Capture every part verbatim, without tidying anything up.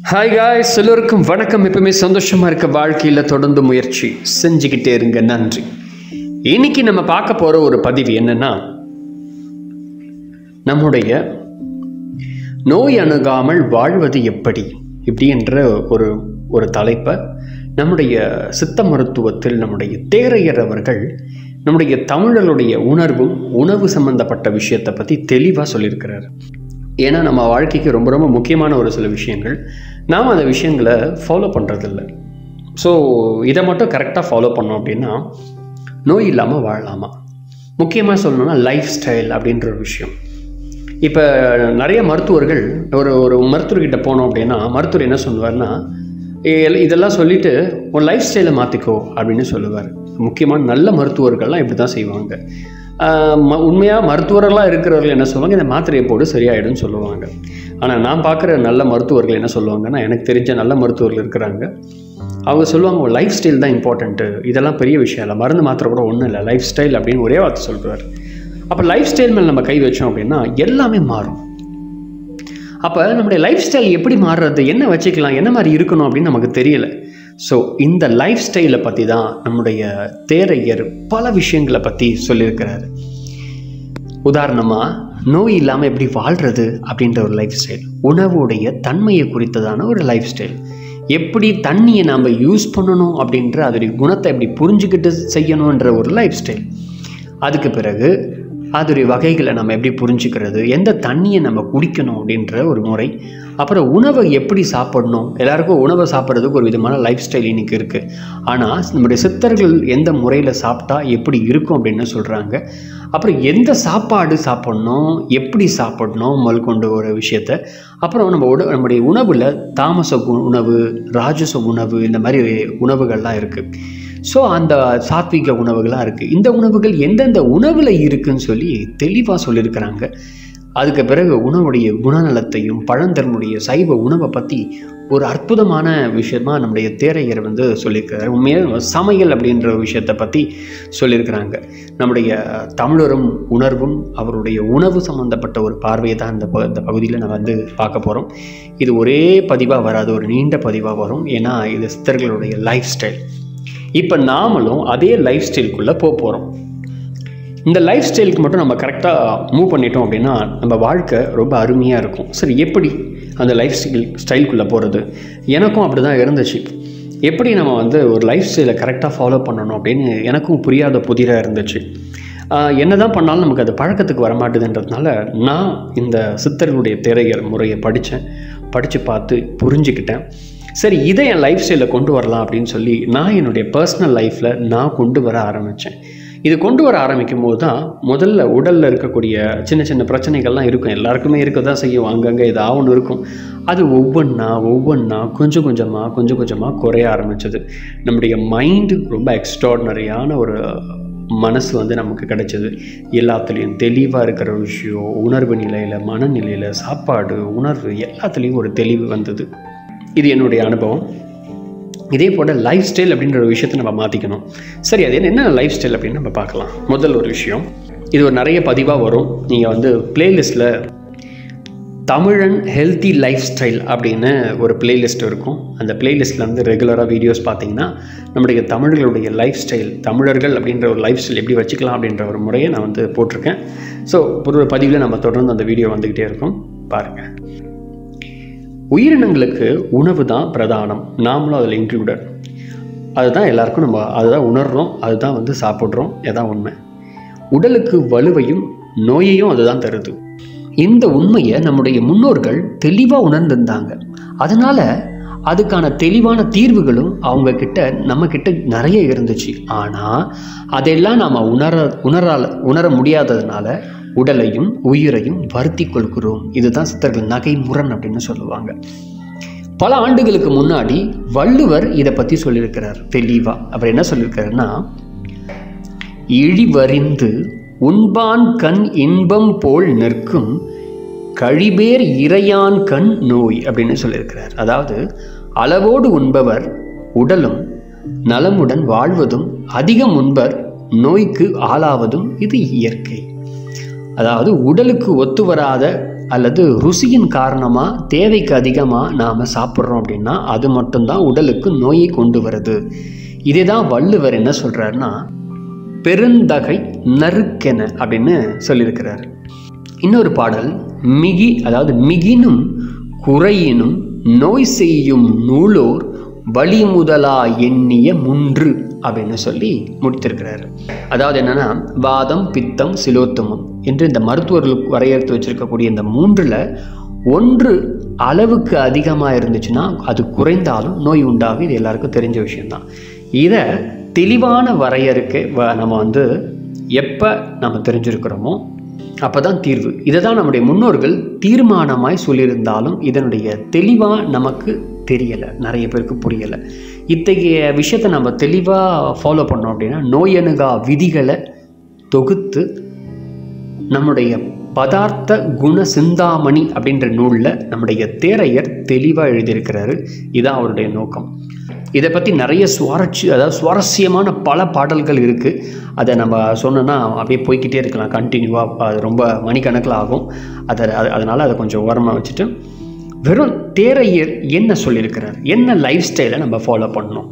Hi guys, எல்லோருக்கும் வணக்கம். எப்பவுமே சந்தோஷமாக இருக்க வாழ்க்கையில் தொடர்ந்து முயற்சி செஞ்சுக்கிட்டே இருங்க. நன்றி. இன்னைக்கு நம்ம பார்க்க போகிற ஒரு பதிவு என்னன்னா, நம்முடைய நோய் அணுகாமல் வாழ்வது எப்படி இப்படின்ற ஒரு ஒரு தலைப்பை நம்முடைய சித்த மருத்துவத்தில் நம்முடைய தேரையர் அவர்கள் நம்முடைய தமிழர்களுடைய உணர்வும் உணவு சம்பந்தப்பட்ட விஷயத்தை பற்றி தெளிவாக சொல்லியிருக்கிறார். ஏன்னா நம்ம வாழ்க்கைக்கு ரொம்ப ரொம்ப முக்கியமான ஒரு சில விஷயங்கள் நாம் அந்த விஷயங்களை ஃபாலோ பண்ணுறதில்ல. ஸோ இதை மட்டும் கரெக்டாக ஃபாலோ பண்ணோம் அப்படின்னா நோய் இல்லாமல் வாழலாமா. முக்கியமாக சொல்லணும்னா லைஃப் ஸ்டைல் அப்படின்ற ஒரு விஷயம். இப்போ நிறைய மருத்துவர்கள் ஒரு ஒரு மருத்துவர்கிட்ட போனோம் அப்படின்னா மருத்துவர் என்ன சொல்லுவார்னா, இதெல்லாம் சொல்லிவிட்டு உன் லைஃப் ஸ்டைலை மாற்றிக்கோ அப்படின்னு சொல்லுவார். முக்கியமான நல்ல மருத்துவர்கள்லாம் இப்படி தான் செய்வாங்க. ம உண்மையாக மருத்துவர்களாக இருக்கிறவர்கள் என்ன சொல்லுவாங்க, இந்த மாத்திரையை போடு சரியாயிடும்னு சொல்லுவாங்க. ஆனால் நான் பார்க்குற நல்ல மருத்துவர்கள் என்ன சொல்லுவாங்கன்னா, எனக்கு தெரிஞ்ச நல்ல மருத்துவர்கள் இருக்கிறாங்க, அவங்க சொல்லுவாங்க ஒரு லைஃப் ஸ்டைல் தான் இம்பார்ட்டண்ட்டு, இதெல்லாம் பெரிய விஷயம் இல்லை, மருந்து மாத்திரை கூட ஒன்றும் இல்லை, லைஃப் ஸ்டைல் அப்படின்னு ஒரே வார்த்தை சொல்கிறார். அப்போ லைஃப் ஸ்டைல் மேலே நம்ம கை வச்சோம் அப்படின்னா எல்லாமே மாறும். அப்போ நம்முடைய லைஃப் ஸ்டைல் எப்படி மாறுறது, என்ன வச்சுக்கலாம், என்ன மாதிரி இருக்கணும் அப்படின்னு நமக்கு தெரியலை. ஸோ இந்த லைஃப் ஸ்டைலை பற்றி தான் நம்முடைய தேரையர் பல விஷயங்களை பற்றி சொல்லியிருக்கிறாரு. உதாரணமாக நோய் இல்லாமல் எப்படி வாழ்கிறது அப்படின்ற ஒரு லைஃப் ஸ்டைல், உணவுடைய தன்மையை குறித்ததான ஒரு லைஃப் ஸ்டைல், எப்படி தண்ணியை நாம் யூஸ் பண்ணணும் அப்படின்ற அதோடைய குணத்தை எப்படி புரிஞ்சுக்கிட்டு செய்யணுன்ற ஒரு லைஃப் ஸ்டைல், அதுக்கு பிறகு அதோடைய வகைகளை நம்ம எப்படி புரிஞ்சுக்கிறது, எந்த தண்ணியை நம்ம குடிக்கணும் அப்படின்ற ஒரு முறை, அப்புறம் உணவை எப்படி சாப்பிடணும். எல்லாருக்கும் உணவை சாப்பிட்றதுக்கு ஒரு விதமான லைஃப் ஸ்டைல் இன்றைக்கி இருக்குது. ஆனால் நம்முடைய சித்தர்கள் எந்த முறையில் சாப்பிட்டா எப்படி இருக்கும் அப்படின்னு சொல்கிறாங்க. அப்புறம் எந்த சாப்பாடு சாப்பிட்ணும், எப்படி சாப்பிடணும் முதல் கொண்டு ஒரு விஷயத்தை, அப்புறம் நம்ம உட நம்முடைய உணவில் தாமச உணவு, ராஜச உணவு, இந்த மாதிரி உணவுகள்லாம் இருக்குது. ஸோ அந்த சாத்விக உணவுகளாக இருக்குது. இந்த உணவுகள் எந்தெந்த உணவில் இருக்குதுன்னு சொல்லி தெளிவாக சொல்லியிருக்கிறாங்க. அதுக்கு பிறகு உணவுடைய குணநலத்தையும் பழந்தன்முடைய சைவ உணவை பற்றி ஒரு அற்புதமான விஷயமா நம்முடைய தேரையர் வந்து சொல்லியிருக்கிறார். உண்மையாக சமையல் அப்படின்ற விஷயத்தை பற்றி சொல்லியிருக்கிறாங்க. நம்முடைய தமிழரும் உணர்வும் அவருடைய உணவு சம்மந்தப்பட்ட ஒரு பார்வையை தான் இந்த ப இந்த பகுதியில் நம்ம வந்து பார்க்க போகிறோம். இது ஒரே பதிவாக வராது, ஒரு நீண்ட பதிவாக வரும். ஏன்னா இது சித்தர்களுடைய லைஃப் ஸ்டைல். இப்போ நாமளும் அதே லைஃப் ஸ்டைலுக்குள்ளே போக போகிறோம். இந்த லைஃப் ஸ்டைலுக்கு மட்டும் நம்ம கரெக்டாக மூவ் பண்ணிட்டோம் அப்படின்னா நம்ம வாழ்க்கை ரொம்ப அருமையாக இருக்கும். சரி, எப்படி அந்த லைஃப் ஸ்டைல் ஸ்டைலுக்குள்ளே போகிறது? எனக்கும் அப்படி தான் இருந்துச்சு. எப்படி நம்ம வந்து ஒரு லைஃப் ஸ்டைலை கரெக்டாக ஃபாலோ பண்ணணும் அப்படின்னு எனக்கும் புரியாத புதிராக இருந்துச்சு. என்ன தான் பண்ணாலும் நமக்கு அது பழக்கத்துக்கு வரமாட்டுதுன்றதுனால நான் இந்த சித்தர்களுடைய தேரையர் முறையை படித்தேன், படித்து பார்த்து புரிஞ்சுக்கிட்டேன். சரி, இதை என் லைஃப் ஸ்டைலில் கொண்டு வரலாம் அப்படின்னு சொல்லி நான் என்னுடைய பர்சனல் லைஃப்பில் நான் கொண்டு வர ஆரம்பித்தேன். இது கொண்டு வர ஆரம்பிக்கும் போது தான் முதல்ல உடலில் இருக்கக்கூடிய சின்ன சின்ன பிரச்சனைகள்லாம் இருக்கும், எல்லாருக்குமே இருக்க தான் செய்யும், அங்கங்கே ஏதாவது ஒன்று இருக்கும். அது ஒவ்வொன்றா ஒவ்வொன்றா கொஞ்சம் கொஞ்சமாக கொஞ்சம் கொஞ்சமாக குறைய ஆரம்பிச்சது. நம்முடைய மைண்டு ரொம்ப எக்ஸ்ட்ராடினரியான ஒரு மனசு வந்து நமக்கு கிடைச்சது. எல்லாத்துலேயும் தெளிவாக இருக்கிற விஷயம், உணர்வு நிலையில், மனநிலையில், சாப்பாடு, உணர்வு எல்லாத்துலேயும் ஒரு தெளிவு வந்தது. இது என்னுடைய அனுபவம். இதே போல் லைஃப் ஸ்டைல் அப்படின்ற ஒரு விஷயத்தை நம்ம மாற்றிக்கணும். சரி, அது என்ன லைஃப் ஸ்டைல் அப்படின்னு நம்ம பார்க்கலாம். முதல் ஒரு விஷயம், இது ஒரு நிறைய பதிவாக வரும். நீங்கள் வந்து பிளேலிஸ்ட்டில் தமிழன் ஹெல்த்தி லைஃப் ஸ்டைல் அப்படின்னு ஒரு பிளேலிஸ்ட் இருக்கும். அந்த பிளேலிஸ்ட்டில் வந்து ரெகுலராக வீடியோஸ் பார்த்தீங்கன்னா நம்முடைய தமிழர்களுடைய லைஃப் ஸ்டைல், தமிழர்கள் அப்படின்ற ஒரு லைஃப் ஸ்டைல் எப்படி வச்சுக்கலாம் அப்படின்ற ஒரு முறையை நான் வந்து போட்டிருக்கேன். ஸோ ஒரு பதிவில் நம்ம தொடர்ந்து அந்த வீடியோ வந்துக்கிட்டே இருக்கும், பாருங்கள். உயிரினங்களுக்கு உணவு தான் பிரதானம், நாமளும் அதில் இன்க்ளூடட். அதுதான் எல்லாருக்கும் நம்ம அதுதான் உணர்கிறோம், அதுதான் வந்து சாப்பிட்றோம், அதுதான் உண்மை. உடலுக்கு வலுவையும் நோயையும் அதுதான் தருது. இந்த உண்மையை நம்முடைய முன்னோர்கள் தெளிவாக உணர்ந்திருந்தாங்க. அதனால் அதுக்கான தெளிவான தீர்வுகளும் அவங்க கிட்ட நம்ம கிட்ட நிறைய இருந்துச்சு. ஆனால் அதெல்லாம் நாம் உணர உணரால உணர முடியாததுனால உடலையும் உயிரையும் வருத்தி கொள்கிறோம். இதுதான் சித்தர்கள் நகைமுரண் அப்படின்னு சொல்லுவாங்க. பல ஆண்டுகளுக்கு முன்னாடி வள்ளுவர் இதை பற்றி சொல்லியிருக்கிறார் தெளிவா. அவர் என்ன சொல்லியிருக்காருன்னா, இழிவறிந்து உண்பான் கண் இன்பம் போல் நிற்கும் கழிபேர் இறையான் கண் நோய் அப்படின்னு சொல்லியிருக்கிறார். அதாவது அளவோடு உண்பவர் உடலும் நலமுடன் வாழ்வதும், அதிகம் உண்பர் நோய்க்கு ஆளாவதும் இது இயற்கை. அதாவது உடலுக்கு ஒத்து வராத அல்லது ருசியின் காரணமாக தேவைக்கு அதிகமாக நாம் சாப்பிட்றோம் அப்படின்னா அது மட்டும்தான் உடலுக்கு நோயை கொண்டு வருது. இதே தான் வள்ளுவர் என்ன சொல்கிறாருன்னா, பெருந்தகை நறுக்கென அப்படின்னு சொல்லியிருக்கிறார். இன்னொரு பாடல், மிகி அதாவது மிகினும் குறையினும் நோய் செய்யும் நூலோர் வழி முதலா எண்ணிய முன்று அப்படின்னு சொல்லி முடித்திருக்கிறார். அதாவது என்னன்னா, வாதம், பித்தம், சிலோத்தமம் என்று இந்த மருத்துவர்களுக்கு வரையறுத்து வச்சிருக்கக்கூடிய இந்த மூன்றுல ஒன்று அளவுக்கு அதிகமாக இருந்துச்சுன்னா அது குறைந்தாலும் நோய் உண்டாகும். இது எல்லாருக்கும் தெரிஞ்ச விஷயம்தான். இதை தெளிவான வரையறுக்கு நம்ம வந்து எப்போ நம்ம தெரிஞ்சிருக்கிறோமோ அப்போ தான் தீர்வு. இதை தான் நம்முடைய முன்னோர்கள் தீர்மானமாய் சொல்லியிருந்தாலும் இதனுடைய தெளிவாக நமக்கு தெரியலை, நிறைய பேருக்கு புரியலை. இத்தகைய விஷயத்தை நம்ம தெளிவாக ஃபாலோ பண்ணோம் அப்படின்னா நோயணுகா விதிகளை தொகுத்து நம்முடைய பதார்த்த குண சிந்தாமணி அப்படின்ற நூலில் நம்முடைய தேரையர் தெளிவாக எழுதியிருக்கிறாரு. இதுதான் அவருடைய நோக்கம். இதை பற்றி நிறைய சுவாரஸ்ய அதாவது சுவாரஸ்யமான பல பாடல்கள் இருக்குது. அதை நம்ம சொன்னோன்னா அப்படியே போய்கிட்டே இருக்கலாம் கண்டினியூவாக. அது ரொம்ப மணிக்கணக்கில் ஆகும். அதை அதனால் அதை கொஞ்சம் ஓரமாக வச்சுட்டு வெறும் தேரையர் என்ன சொல்லியிருக்கிறார், என்ன லைஃப் ஸ்டைலை நம்ம ஃபாலோ பண்ணணும்,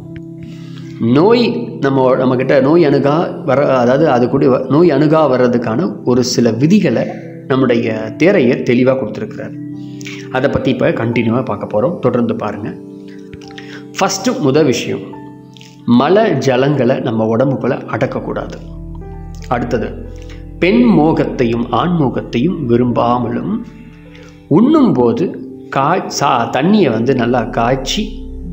நோய் நம்ம நம்மக்கிட்ட நோய் அணுகா வர அதாவது அது கூட நோய் அணுகா வர்றதுக்கான ஒரு சில விதிகளை நம்முடைய தேரையர் தெளிவாக கொடுத்துருக்கிறார். அதை பற்றி இப்போ கண்டினியூவாக பார்க்க போகிறோம். தொடர்ந்து பாருங்கள். ஃபஸ்ட்டு முதல் விஷயம், மல ஜலங்களை நம்ம உடம்புக்குள்ளே அடக்கக்கூடாது. அடுத்தது, பெண் மோகத்தையும் ஆண் மோகத்தையும் விரும்பாமலும் உண்ணும்போது காய் சா தண்ணியை வந்து நல்லா காய்ச்சி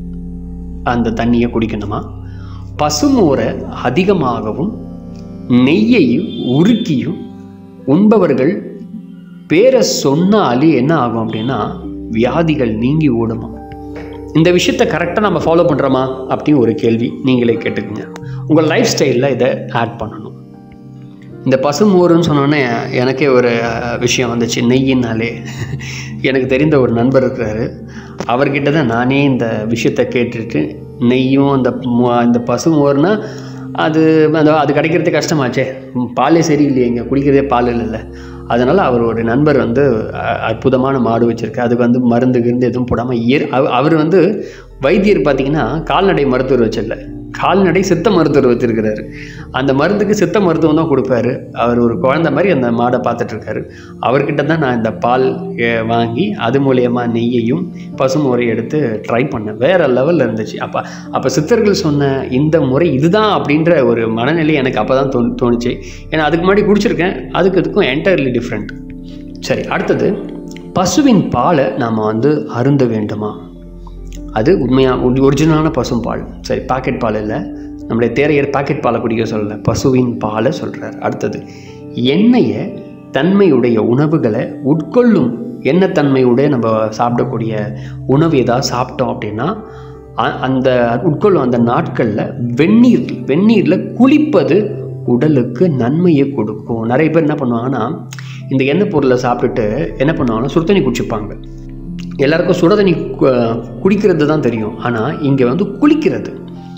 அந்த தண்ணியை குடிக்கணுமா. பசுமோரை அதிகமாகவும் நெய்யையும் உருக்கியும் உண்பவர்கள் பேரை சொன்னாலே என்ன ஆகும் அப்படின்னா வியாதிகள் நீங்கி ஓடுமா. இந்த விஷயத்தை கரெக்டாக நம்ம ஃபாலோ பண்ணுறோமா அப்படின்னு ஒரு கேள்வி நீங்களே கேட்டுக்குங்க. உங்கள் லைஃப் ஸ்டைலில் இதை ஆட் பண்ணணும். இந்த பசுமோருன்னு சொன்னோன்னே எனக்கே ஒரு விஷயம் வந்துச்சு. நெய்யினாலே எனக்கு தெரிந்த ஒரு நண்பர் இருக்கிறாரு. அவர்கிட்ட தான் நானே இந்த விஷயத்தை கேட்டுட்டு, நெய்யும் அந்த இந்த பசுமோர்னா அது அது கிடைக்கிறதே கஷ்டமாச்சே, பாலே சரியில்லையேங்க, குடிக்கிறதே பால் இல்லைல்ல. அதனால் அவர் ஒரு நண்பர் வந்து அற்புதமான மாடு வச்சுருக்கு. அதுக்கு வந்து மருந்து கிருந்து எதுவும் போடாமல் இயற் அவர் வந்து வைத்தியர் பார்த்திங்கன்னா கால்நடை மருத்துவர் வச்சிடல, கால்நடை சித்த மருத்துவர் வச்சுருக்கிறாரு. அந்த மருந்துக்கு சித்த மருத்துவம் தான் கொடுப்பாரு. அவர் ஒரு குழந்தை மாதிரி அந்த மாடை பார்த்துட்ருக்காரு. அவர்கிட்ட தான் நான் இந்த பால் வாங்கி அது மூலயமா நெய்யையும் பசுமோரையும் எடுத்து ட்ரை பண்ணேன். வேறு லெவலில் இருந்துச்சு. அப்போ அப்போ சித்தர்கள் சொன்ன இந்த முறை இதுதான் அப்படின்ற ஒரு மனநிலை எனக்கு அப்போ தான் தோ தோணுச்சு ஏன்னா அதுக்கு முன்னாடி குடிச்சிருக்கேன். அதுக்கு இதுக்கும் என்டையர்லி டிஃப்ரெண்ட். சரி, அடுத்தது, பசுவின் பாலை நாம் வந்து அருந்த வேண்டுமா? அது உண்மையாக ஒரிஜினலான பசும் பால். சரி, பாக்கெட் பால் இல்லை. நம்முடைய தேரையர் பாக்கெட் பாலை குடிக்க சொல்லலை, பசுவின் பாலை சொல்கிறார். அடுத்தது, எண்ணெயை தன்மையுடைய உணவுகளை உட்கொள்ளும் எண்ணெய் தன்மையுடைய நம்ம சாப்பிடக்கூடிய உணவு ஏதாவது சாப்பிட்டோம் அப்படின்னா அந்த உட்கொள்ளும் அந்த நாட்களில் வெந்நீர் வெந்நீரில் குளிப்பது உடலுக்கு நன்மையை கொடுக்கும். நிறைய பேர் என்ன பண்ணுவாங்கன்னா இந்த எண்ணெய் பொருளை சாப்பிட்டுட்டு என்ன பண்ணுவாங்கன்னா சுடுதண்ணி குடிச்சுப்பாங்க. எல்லாருக்கும் சுட தண்ணி குடிக்கிறது தான் தெரியும். ஆனால் இங்கே வந்து குளிக்கிறது,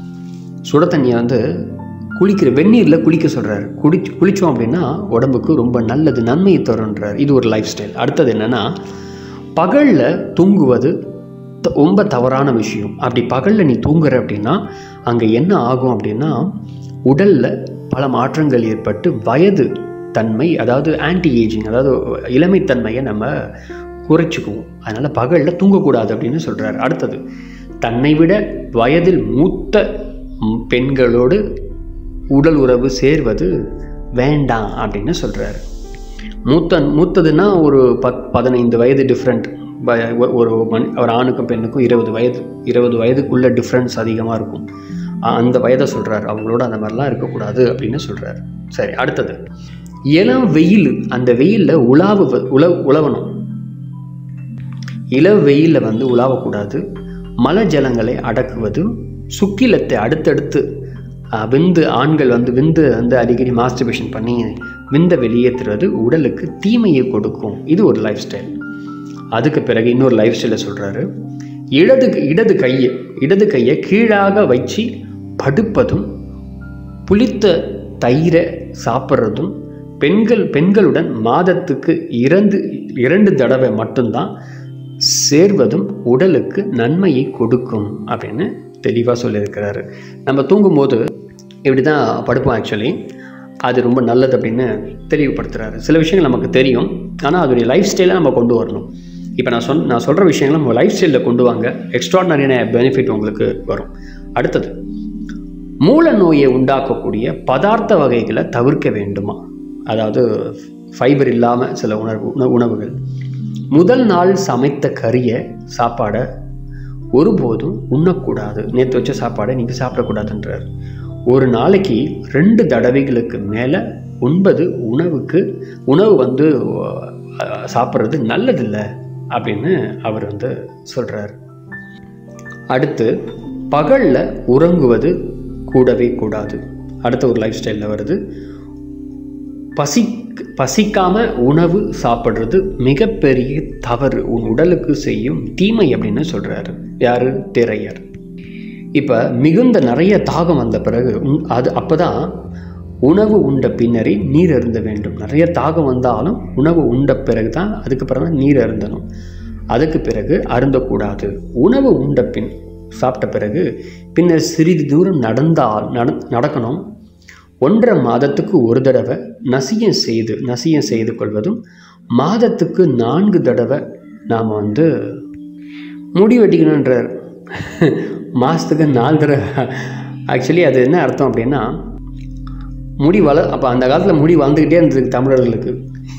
சுட தண்ணியை வந்து குளிக்கிற வெந்நீரில் குளிக்க சொல்கிறார். குடி குளித்தோம் அப்படின்னா உடம்புக்கு ரொம்ப நல்லது, நன்மையை தருன்றார். இது ஒரு லைஃப் ஸ்டைல். அடுத்தது என்னென்னா, பகலில் தூங்குவது ரொம்ப தவறான விஷயம். அப்படி பகலில் நீ தூங்குற அப்படின்னா அங்கே என்ன ஆகும் அப்படின்னா உடலில் பல மாற்றங்கள் ஏற்பட்டு வயது தன்மை அதாவது ஆன்டி ஏஜிங் அதாவது இளமைத்தன்மையை நம்ம குறைச்சிக்குவோம். அதனால் பகலில் தூங்கக்கூடாது அப்படின்னு சொல்கிறார். அடுத்தது, தன்னை விட வயதில் மூத்த பெண்களோடு உடல் உறவு சேர்வது வேண்டாம் அப்படின்னு சொல்கிறார். மூத்த மூத்ததுன்னா ஒரு பத் பதினைந்து வயது டிஃப்ரெண்ட். ஒரு மண் ஒரு ஆணுக்கும் பெண்ணுக்கும் இருபது வயது இருபது வயதுக்குள்ள டிஃப்ரென்ஸ் அதிகமாக இருக்கும். அந்த வயதை சொல்கிறார். அவங்களோட அந்த மாதிரிலாம் இருக்கக்கூடாது அப்படின்னு சொல்கிறார். சரி, அடுத்தது, இளம் வெயில், அந்த வெயிலில் உலாவு உல உழவணும் இள வெயிலில் வந்து உலாவக்கூடாது. மல ஜலங்களை அடக்குவது, சுக்கிலத்தை அடுத்தடுத்து விந்து ஆண்கள் வந்து விந்து வந்து அடிக்கடி மாஸ்டர்பேஷன் பண்ணி விந்தை வெளியேற்றுறது உடலுக்கு தீமையை கொடுக்கும். இது ஒரு லைஃப் ஸ்டைல். அதுக்கு பிறகு இன்னொரு லைஃப் ஸ்டைலை சொல்கிறாரு. இடது இடது கையை இடது கையை கீழாக வச்சு படுப்பதும், புளித்த தயிரை சாப்பிட்றதும், பெண்கள் பெண்களுடன் மாதத்துக்கு இரண்டு இரண்டு தடவை மட்டும்தான் சேர்வதும் உடலுக்கு நன்மையை கொடுக்கும் அப்படின்னு தெளிவாக சொல்லியிருக்கிறாரு. நம்ம தூங்கும்போது இப்படி தான் படுப்போம். ஆக்சுவலி அது ரொம்ப நல்லது அப்படின்னு தெளிவுபடுத்துகிறாரு. சில விஷயங்கள் நமக்கு தெரியும், ஆனால் அதோடைய லைஃப் ஸ்டைலை நம்ம கொண்டு வரணும். இப்போ நான் சொல் நான் சொல்கிற விஷயங்களை நம்ம லைஃப் ஸ்டைலில் கொண்டு வாங்க, எக்ஸ்ட்ராடனரியான பெனிஃபிட் உங்களுக்கு வரும். அடுத்தது, மூல நோயை உண்டாக்கக்கூடிய பதார்த்த வகைகளை தவிர்க்க வேண்டுமா? அதாவது ஃபைபர் இல்லாமல் சில உணர்வு உணவுகள். முதல் நாள் சமைத்த கறியை சாப்பாடை ஒருபோதும் உண்ணக்கூடாது. நேற்று வச்ச சாப்பாடை நீங்கள் சாப்பிடக்கூடாதுன்றார். ஒரு நாளைக்கு ரெண்டு தடவைகளுக்கு மேலே உண்பது உணவுக்கு உணவு வந்து சாப்பிட்றது நல்லதில்லை அப்படின்னு அவர் வந்து சொல்கிறார். அடுத்து, பகலில் உறங்குவது கூடவே கூடாது. அடுத்த ஒரு லைஃப் ஸ்டைலில் வருது. பசி பசிக்காமல் உணவு சாப்பிட்றது மிகப்பெரிய தவறு, உன் உடலுக்கு செய்யும் தீமை அப்படின்னு சொல்கிறாரு. யார்? திரையர். இப்போ மிகுந்த நிறைய தாகம் வந்த பிறகு அது அப்போ தான் உணவு உண்ட பின்னரே நீர் அருந்த வேண்டும். நிறைய தாகம் வந்தாலும் உணவு உண்ட பிறகு தான் அதுக்கப்புறம் தான் நீர் அருந்தணும். அதுக்கு பிறகு அருந்தக்கூடாது. உணவு உண்ட பின் சாப்பிட்ட பிறகு பின்னர் சிறிது தூரம் நடந்தால் நட நடக்கணும். ஒன்றரை மாதத்துக்கு ஒரு தடவை நசியம் செய்து நசியம் செய்து கொள்வதும், மாதத்துக்கு நான்கு தடவை நாம் வந்து முடி வெட்டிக்கணுன்றார். மாதத்துக்கு நாலு தடவை. ஆக்சுவலி அது என்ன அர்த்தம் அப்படின்னா, முடி வள அப்போ அந்த காலத்தில் முடி வளர்ந்துக்கிட்டே இருந்தது தமிழர்களுக்கு.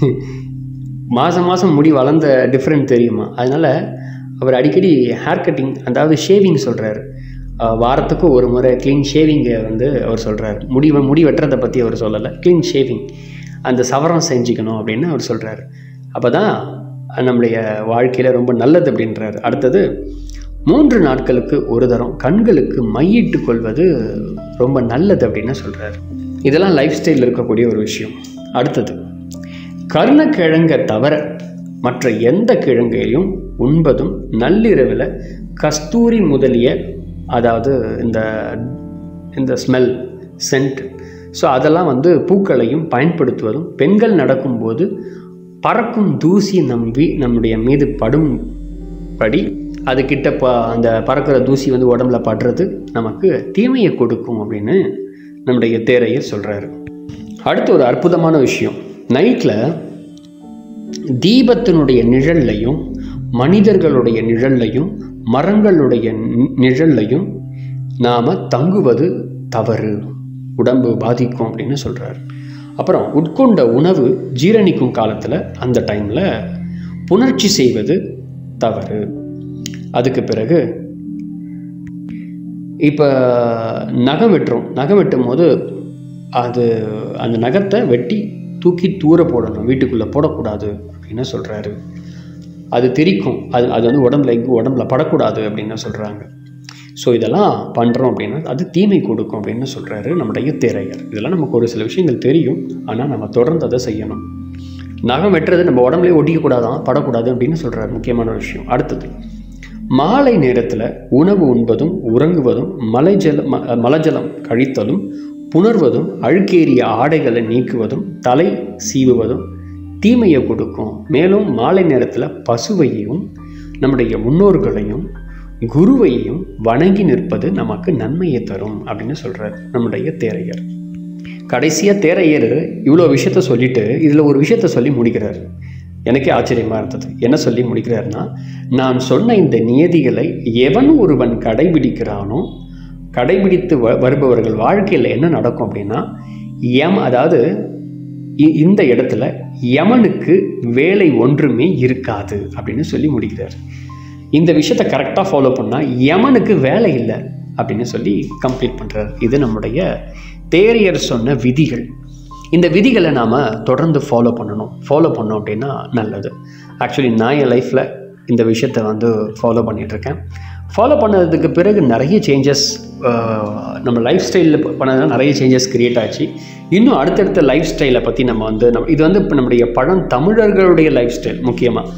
மாதம் மாதம் முடி வளர்ந்த டிஃப்ரெண்ட் தெரியுமா? அதனால் அவர் அடிக்கடி ஹேர் கட்டிங், அதாவது ஷேவிங் சொல்கிறார். வாரத்துக்கு ஒரு முறை க்ளீன் ஷேவிங்கை வந்து அவர் சொல்கிறார். முடி முடி வெட்டுறதை பற்றி அவர் சொல்லலை, க்ளீன் ஷேவிங், அந்த சவரம் செஞ்சுக்கணும் அப்படின்னு அவர் சொல்கிறார். அப்போ தான் நம்முடைய வாழ்க்கையில் ரொம்ப நல்லது அப்படின்றார். அடுத்தது, மூன்று நாட்களுக்கு ஒரு தரம் கண்களுக்கு மையிட்டு கொள்வது ரொம்ப நல்லது அப்படின்னு சொல்கிறார். இதெல்லாம் லைஃப் ஸ்டைலில் இருக்கக்கூடிய ஒரு விஷயம். அடுத்தது, கருணக்கிழங்கை தவிர மற்ற எந்த கிழங்கையும் உண்பதும் நள்ளிரவில் கஸ்தூரி முதலிய, அதாவது இந்த இந்த ஸ்மெல் சென்ட், ஸோ அதெல்லாம் வந்து பூக்களையும் பயன்படுத்துவதும், பெண்கள் நடக்கும்போது பறக்கும் தூசி நம்பி நம்முடைய மீது படும் படி அதுக்கிட்ட ப அந்த பறக்கிற தூசி வந்து உடம்புல படுறது நமக்கு தீமையை கொடுக்கும் அப்படின்னு நம்முடைய தேரையர் சொல்கிறாரு. அடுத்து ஒரு அற்புதமான விஷயம், நைட்டில் தீபத்தினுடைய நிழல்லையும் மனிதர்களுடைய நிழல்லையும் மரங்களுடைய நிழல்லையும் நாம் தங்குவது தவறு, உடம்பு பாதிக்கும் அப்படின்னு சொல்கிறார். அப்புறம் உட்கொண்ட உணவு ஜீரணிக்கும் காலத்தில் அந்த டைமில் புணர்ச்சி செய்வது தவறு. அதுக்கு பிறகு இப்போ நகம் வெட்டுறோம், நகம் வெட்டும் போது அது அந்த நகத்தை வெட்டி தூக்கி தூர போடணும், வீட்டுக்குள்ளே போடக்கூடாது அப்படின்னு சொல்கிறாரு. அது திரிக்கும், அது அது வந்து உடம்புல எங்கே உடம்புல படக்கூடாது அப்படின்னு சொல்கிறாங்க. ஸோ இதெல்லாம் பண்ணுறோம் அப்படின்னா அது தீமை கொடுக்கும் அப்படின்னு சொல்கிறாரு நம்முடைய தேரையர். இதெல்லாம் நமக்கு ஒரு சில விஷயங்கள் தெரியும், ஆனால் நம்ம தொடர்ந்து அதை செய்யணும். நகம் வெட்டுறது நம்ம உடம்புலேயே ஒட்டிக்கக்கூடாதான், படக்கூடாது அப்படின்னு சொல்கிறாரு, முக்கியமான விஷயம். அடுத்தது, மாலை நேரத்தில் உணவு உண்பதும் உறங்குவதும் மலைஜல மலஜலம் கழித்தலும் புணர்வதும் அழுக்கேறிய ஆடைகளை நீக்குவதும் தலை சீவுவதும் தீமையை கொடுக்கும். மேலும் மாலை நேரத்தில் பசுவையும் நம்முடைய முன்னோர்களையும் குருவையும் வணங்கி நிற்பது நமக்கு நன்மையை தரும் அப்படின்னு சொல்கிறார் நம்முடைய தேரையர். கடைசியாக தேரையர் இவ்வளோ விஷயத்த சொல்லிட்டு இதில் ஒரு விஷயத்த சொல்லி முடிக்கிறார். எனக்கே ஆச்சரியமாக இருந்தது. என்ன சொல்லி முடிக்கிறார்னா, நான் சொன்ன இந்த நியதிகளை எவன் ஒருவன் கடைபிடிக்கிறானோ, கடைபிடித்து வ வருபவர்கள் வாழ்க்கையில் என்ன நடக்கும் அப்படின்னா, யம் அதாவது இந்த இடத்துல யமனுக்கு வேலை ஒன்றுமே இருக்காது அப்படின்னு சொல்லி முடிக்கிறார். இந்த விஷயத்தை கரெக்டாக ஃபாலோ பண்ணால் யமனுக்கு வேலை இல்லை அப்படின்னு சொல்லி கம்ப்ளீட் பண்ணுறார். இது நம்முடைய தேரையர் சொன்ன விதிகள். இந்த விதிகளை நாம் தொடர்ந்து ஃபாலோ பண்ணணும். ஃபாலோ பண்ணோம் அப்படின்னா நல்லது. ஆக்சுவலி நான் என் லைஃப்பில் இந்த விஷயத்தை வந்து ஃபாலோ பண்ணிகிட்ருக்கேன். ஃபாலோ பண்ணதுக்கு பிறகு நிறைய சேஞ்சஸ் நம்ம லைஃப் ஸ்டைலில் பண்ணதுனால நிறைய சேஞ்சஸ் க்ரியேட் ஆச்சு. இன்னும் அடுத்தடுத்த லைஃப் ஸ்டைலை பற்றி நம்ம வந்து நம்ம இது வந்து இப்போ நம்முடைய பழம் தமிழர்களுடைய லைஃப் ஸ்டைல் முக்கியமாக.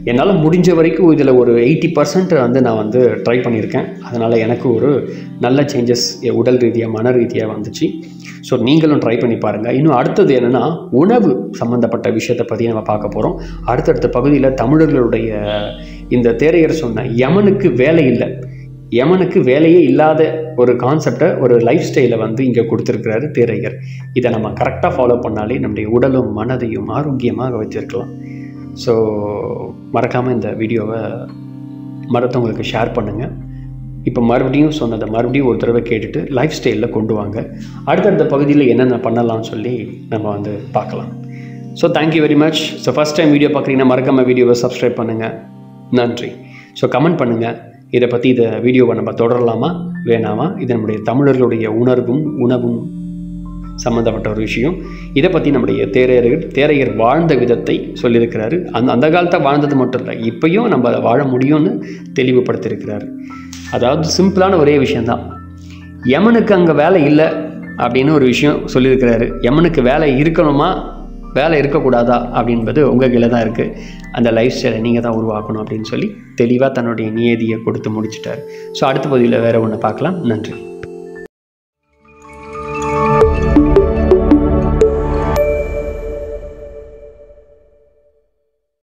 என்னால் முடிஞ்ச வரைக்கும் இதில் ஒரு எயிட்டி பர்சன்ட் வந்து நான் வந்து ட்ரை பண்ணியிருக்கேன். அதனால் எனக்கு ஒரு நல்ல சேஞ்சஸ் உடல் ரீதியாக மன ரீதியாக வந்துச்சு. ஸோ நீங்களும் ட்ரை பண்ணி பாருங்கள். இன்னும் அடுத்தது என்னென்னா, உணவு சம்மந்தப்பட்ட விஷயத்தை பற்றி நம்ம பார்க்க போகிறோம். அடுத்தடுத்த பகுதியில் தமிழர்களுடைய இந்த தேரையர் சொன்ன யமனுக்கு வேலை இல்லை, யமனுக்கு வேலையே இல்லாத ஒரு கான்செப்டை, ஒரு லைஃப் ஸ்டைலை வந்து இங்கே கொடுத்துருக்கிறாரு தேரையர். இதை நம்ம கரெக்டாக ஃபாலோ பண்ணாலே நம்முடைய உடலும் மனதையும் ஆரோக்கியமாக வச்சுருக்கலாம். ஸோ மறக்காமல் இந்த வீடியோவை மற்றவங்களுக்கு ஷேர் பண்ணுங்கள். இப்போ மறுபடியும் சொன்னதை மறுபடியும் ஒரு தடவை கேட்டுட்டு லைஃப் ஸ்டைலில் கொண்டு வாங்க. அடுத்தடுத்த பகுதியில் என்னென்ன பண்ணலாம்னு சொல்லி நம்ம வந்து பார்க்கலாம். So thank you very much. So first time video பார்க்குறீங்கன்னா மறக்காமல் வீடியோவை சப்ஸ்கிரைப் பண்ணுங்கள். நன்றி. ஸோ கமெண்ட் பண்ணுங்கள், இதை பற்றி இதை வீடியோவை நம்ம தொடரலாமா வேணாமா, இது நம்முடைய தமிழர்களுடைய உணர்வும் உணவும் சம்மந்தப்பட்ட ஒரு விஷயம். இதை பற்றி நம்முடைய தேரையர்கள் தேரையர் வாழ்ந்த விதத்தை சொல்லியிருக்கிறாரு. அந்த அந்த காலத்தை வாழ்ந்தது மட்டும் இல்லை, இப்போயும் நம்ம அதை வாழ முடியும்னு தெளிவுபடுத்தியிருக்கிறாரு. அதாவது சிம்பிளான ஒரே விஷயந்தான், யமனுக்கு அங்கே வேலை இல்லை அப்படின்னு ஒரு விஷயம் சொல்லியிருக்கிறாரு. யமனுக்கு வேலை இருக்கணுமா வேலை இருக்கக்கூடாதா அப்படின்பது உங்கள் கையில் தான் இருக்குது. அந்த லைஃப் ஸ்டைலை நீங்கள் தான் உருவாக்கணும் அப்படின்னு சொல்லி தெளிவாக தன்னுடைய நியதியை கொடுத்து முடிச்சிட்டார். ஸோ அடுத்த பகுதியில் வேறு ஒன்று பார்க்கலாம். நன்றி.